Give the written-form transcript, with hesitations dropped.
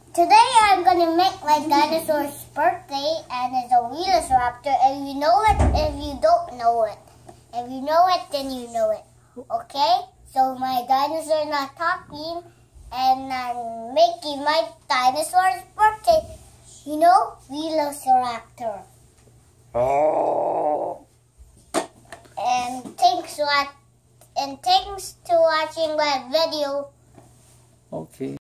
Today I'm gonna make my dinosaur's birthday, and it's a Velociraptor. And you know it if you don't know it. If you know it, then you know it. Okay? So my dinosaur is not talking, and I'm making my dinosaur's birthday. You know, Velociraptor. Oh. And thanks to watching my video. Okay.